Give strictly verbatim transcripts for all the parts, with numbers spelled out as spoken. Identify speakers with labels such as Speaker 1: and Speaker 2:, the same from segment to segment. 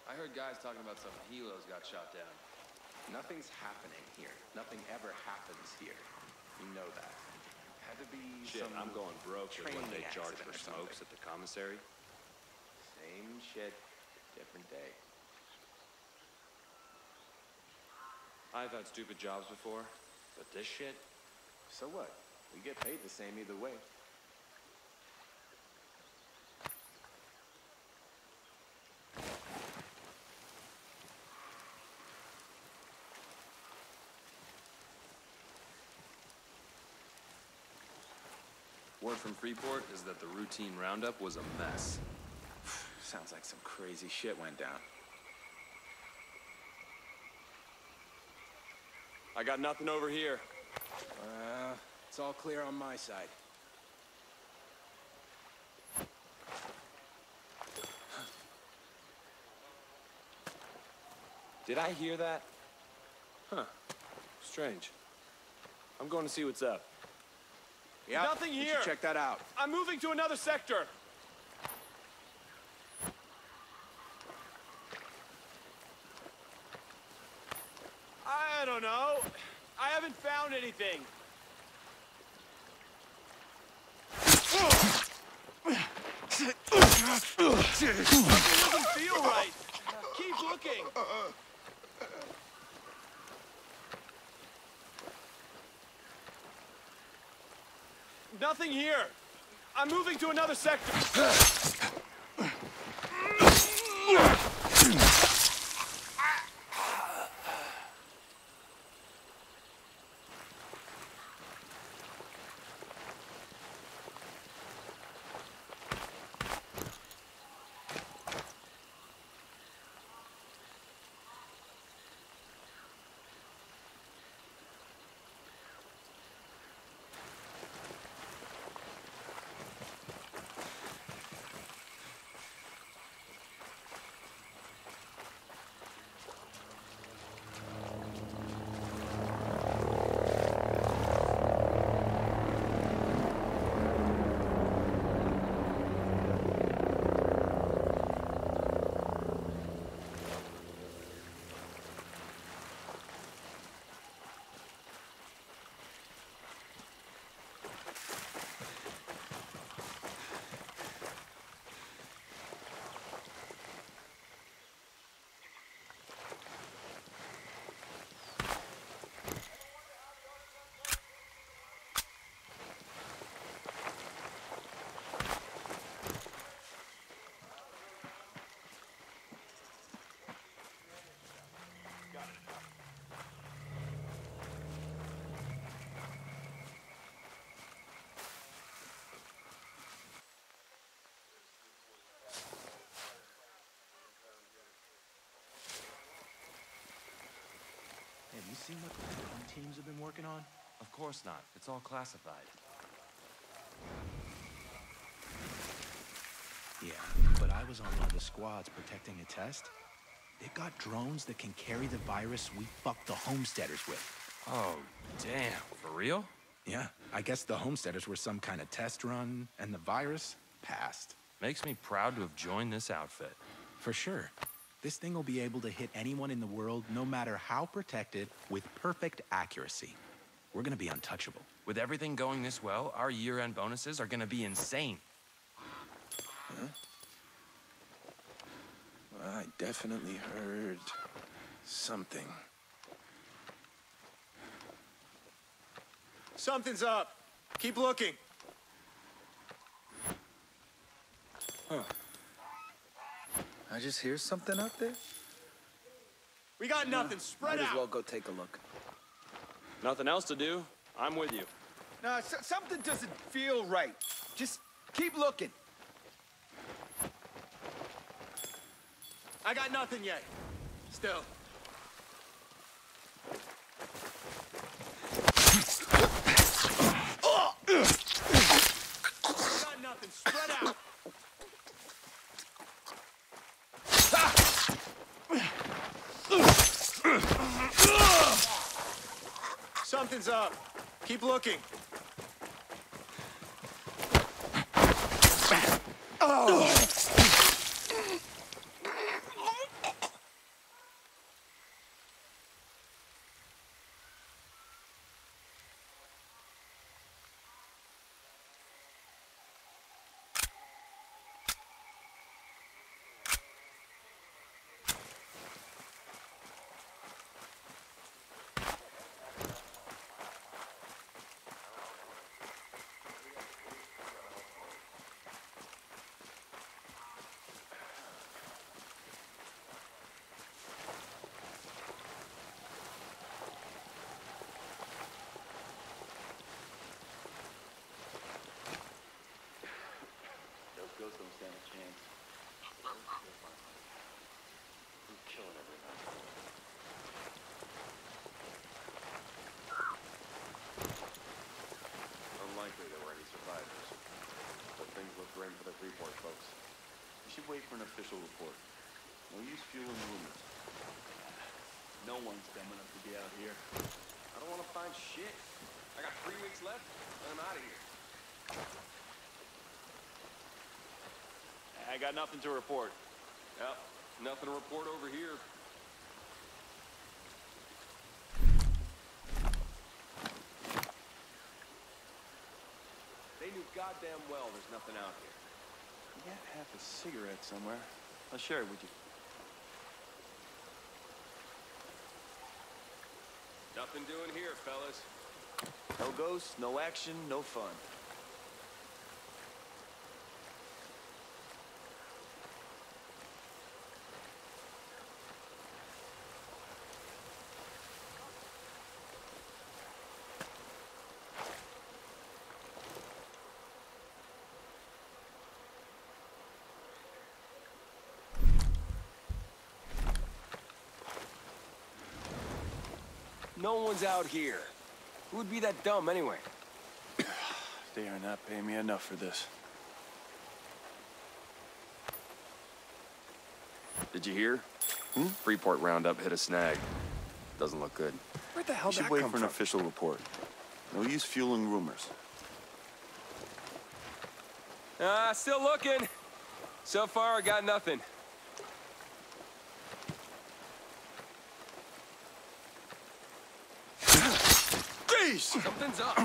Speaker 1: I heard guys talking about some helos got shot down.
Speaker 2: Nothing's happening here. Nothing ever happens here. You know that. Had to be
Speaker 3: Shit,
Speaker 2: some
Speaker 3: I'm going broke with what they
Speaker 2: training
Speaker 3: charge
Speaker 2: accident
Speaker 3: for
Speaker 2: or
Speaker 3: smokes
Speaker 2: something.
Speaker 3: at the commissary.
Speaker 2: Same shit, different day.
Speaker 3: I've had stupid jobs before, but this shit?
Speaker 2: So what? We get paid the same either way.
Speaker 1: Word from Freeport is that the routine roundup was a mess.
Speaker 2: Sounds like some crazy shit went down.
Speaker 3: I got nothing over here.
Speaker 2: Uh, it's all clear on my side.
Speaker 3: Did I hear that? Huh. Strange. I'm going to see what's up.
Speaker 2: Yeah,
Speaker 3: Nothing
Speaker 2: we should
Speaker 3: here.
Speaker 2: check that out.
Speaker 3: I'm moving to another sector. I don't know. I haven't found anything. Something doesn't feel right. Keep looking. Nothing here. I'm moving to another sector.
Speaker 4: Have you seen what the drone teams have been working on?
Speaker 1: Of course not. It's all classified.
Speaker 4: Yeah, but I was on one of the squads protecting a test. They've got drones that can carry the virus we fucked the Homesteaders with.
Speaker 1: Oh, damn. For real?
Speaker 4: Yeah, I guess the Homesteaders were some kind of test run, and the virus passed.
Speaker 1: Makes me proud to have joined this outfit.
Speaker 4: For sure. This thing will be able to hit anyone in the world, no matter how protected, with perfect accuracy. We're gonna be untouchable.
Speaker 1: With everything going this well, our year-end bonuses are gonna be insane.
Speaker 2: Huh? Well, I definitely heard something.
Speaker 3: Something's up. Keep looking.
Speaker 2: Huh. I just hear something up there?
Speaker 3: We got nothing. Spread
Speaker 2: Might
Speaker 3: out.
Speaker 2: as well go take a look.
Speaker 3: Nothing else to do. I'm with you.
Speaker 5: No, so something doesn't feel right. Just keep looking.
Speaker 3: I got nothing yet. Still. Got nothing. Spread out. Something's up. Keep looking.
Speaker 5: Oh!
Speaker 2: Ghosts don't stand a chance. We're killing everybody.
Speaker 3: Unlikely there were any survivors. But things look grim for the Freeport folks.
Speaker 2: We should wait for an official report. No use fueling rumors. No one's dumb enough to be out here.
Speaker 3: I don't want to find shit. I got three weeks left, and I'm out of here.
Speaker 2: I got nothing to report.
Speaker 3: Yep, nothing to report over here. They knew goddamn well there's nothing out here.
Speaker 2: You got half a cigarette somewhere. I'll share it with you.
Speaker 3: Nothing doing here, fellas.
Speaker 2: No ghosts, no action, no fun.
Speaker 3: No one's out here. Who would be that dumb anyway?
Speaker 2: They are not paying me enough for this.
Speaker 3: Did you hear? Hmm? Freeport roundup hit a snag. Doesn't look good.
Speaker 2: Where the hell did that come from? We should wait for an official report. No use fueling rumors.
Speaker 3: Ah, uh, still looking. So far, I got nothing. Something's up.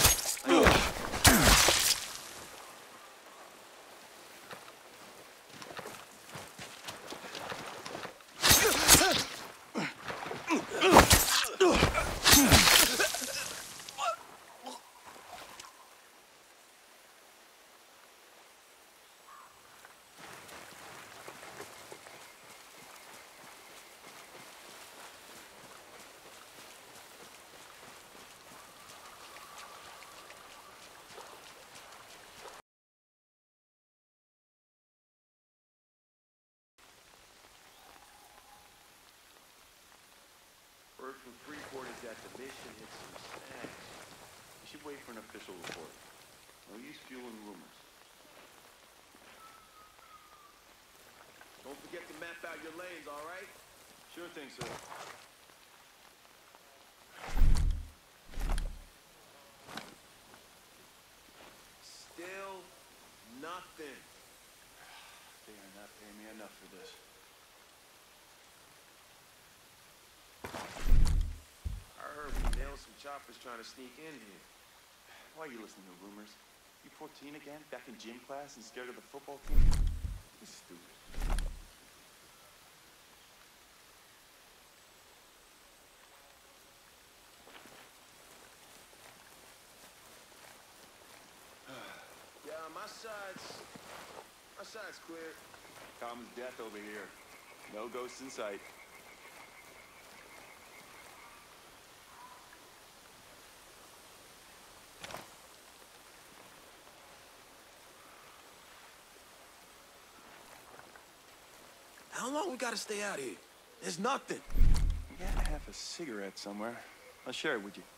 Speaker 2: Word from Freeport is that the mission hit some snags. We should wait for an official report. No use fueling rumors.
Speaker 5: Don't forget to map out your lanes, all right?
Speaker 2: Sure thing, sir.
Speaker 5: Still nothing.
Speaker 2: They are not paying me enough for this.
Speaker 5: I heard we nailed some choppers trying to sneak in here.
Speaker 2: Why are you listening to rumors? You fourteen again? Back in gym class and scared of the football team? You're stupid.
Speaker 5: Yeah, my side's... My side's clear.
Speaker 2: Calm as death over here. No ghosts in sight.
Speaker 5: How long we gotta stay out here? There's nothing.
Speaker 2: You got half a cigarette somewhere. I'll share it with you.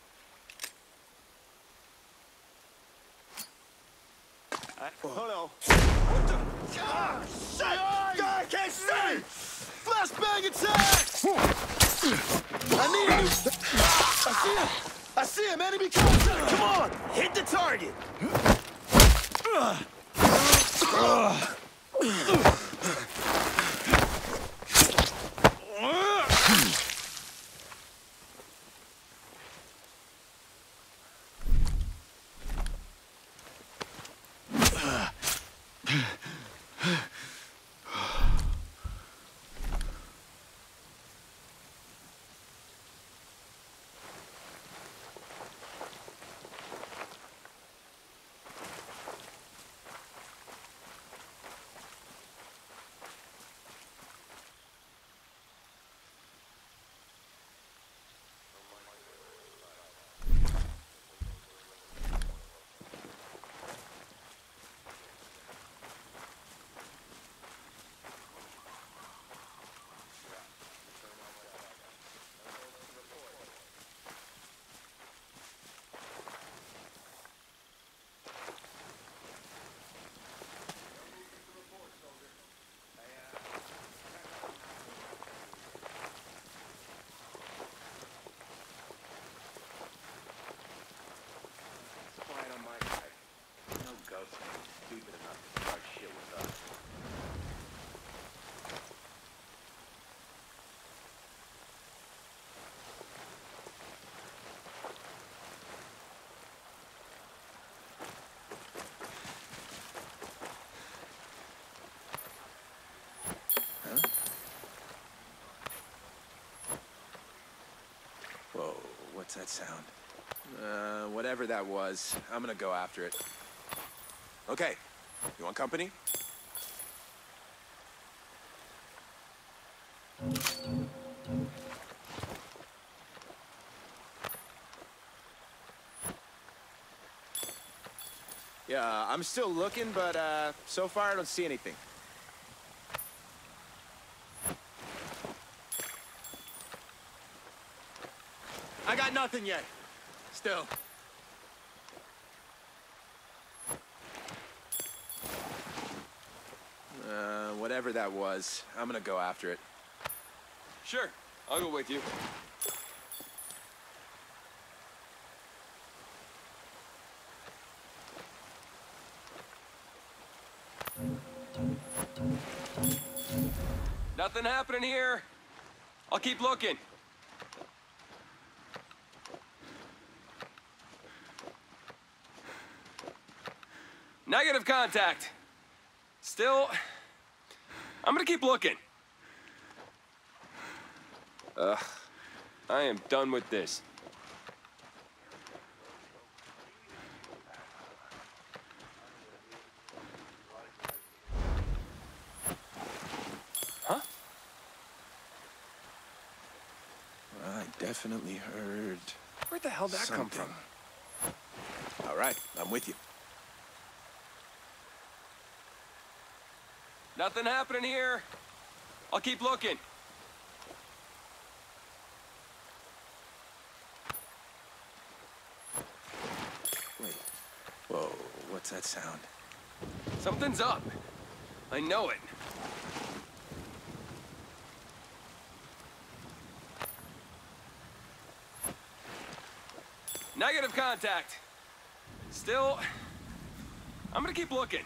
Speaker 2: I, oh no.
Speaker 5: What the? Ah, shit! God, I can't see! Flashbang attack! I need him! I see him! I see him! Enemy contact! Come on! Hit the target!
Speaker 4: what's that sound? Uh, whatever that was, I'm gonna go after it. Okay, you want company? Yeah, I'm still looking, but uh, so far I don't see anything. I got nothing yet. Still. Uh, whatever that was, I'm gonna go after it.
Speaker 3: Sure, I'll go with you. Nothing happening here. I'll keep looking. Negative contact. Still, I'm gonna keep looking. Ugh, I am done with this. Huh?
Speaker 4: I definitely heard
Speaker 3: Where the hell did that come from?
Speaker 4: something. All right, I'm with you.
Speaker 3: Nothing happening here. I'll keep looking.
Speaker 4: Wait. Whoa, what's that sound?
Speaker 3: Something's up. I know it. Negative contact. Still, I'm gonna keep looking.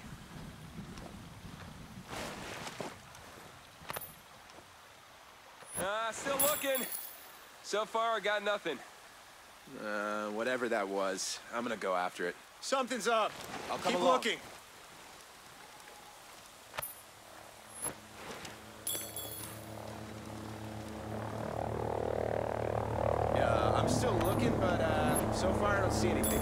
Speaker 3: Uh, still looking. So far, I got nothing.
Speaker 4: Uh, whatever that was, I'm gonna go after it.
Speaker 5: Something's up.
Speaker 4: I'll come
Speaker 5: Keep
Speaker 4: along.
Speaker 5: looking.
Speaker 4: Yeah, I'm still looking, but uh, so far I don't see anything.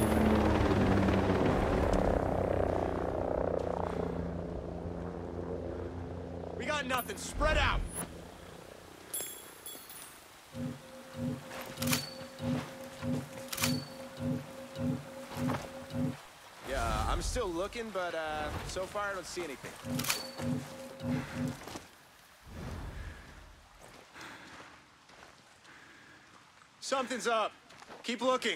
Speaker 5: We got nothing. Spread out.
Speaker 4: Yeah, I'm still looking, but uh, so far I don't see anything.
Speaker 5: Something's up. Keep looking.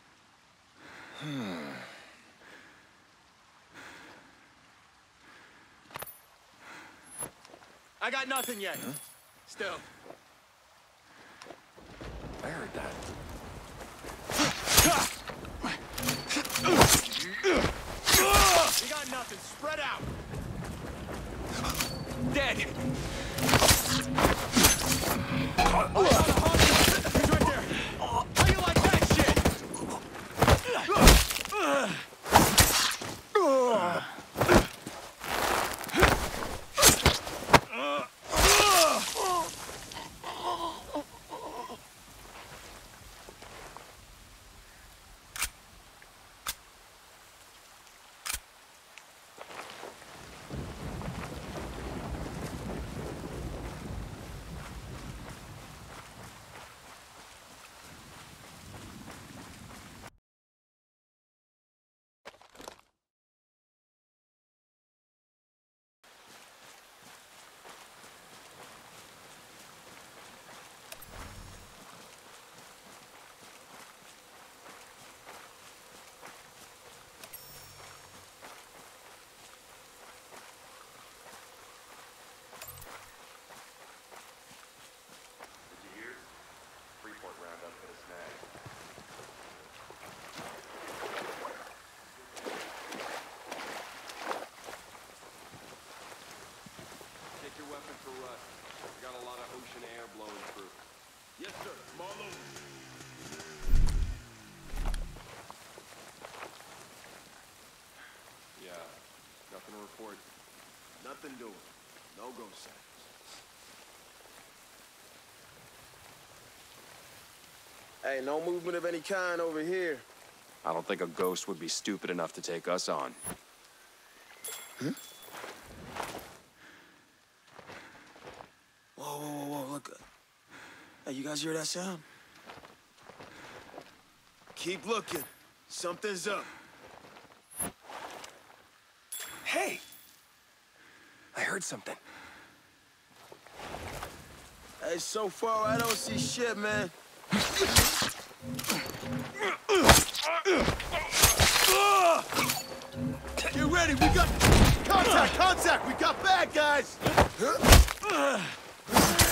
Speaker 5: I got nothing yet.
Speaker 4: Huh?
Speaker 5: Still.
Speaker 4: I heard that.
Speaker 5: We got nothing. Spread out.
Speaker 3: Dead.
Speaker 5: He's right there. How you like that shit?
Speaker 2: Yes, sir. Marlowe.
Speaker 3: Yeah, nothing to report.
Speaker 2: Nothing doing. No go signs.
Speaker 5: Hey, no movement of any kind over here.
Speaker 1: I don't think a ghost would be stupid enough to take us on.
Speaker 5: Huh? Whoa, whoa, whoa, whoa, look. Hey, you guys hear that sound? Keep looking. Something's up.
Speaker 3: Hey! I heard something.
Speaker 5: Hey, so far I don't see shit, man. Get ready, we got... Contact, contact! We got bad guys!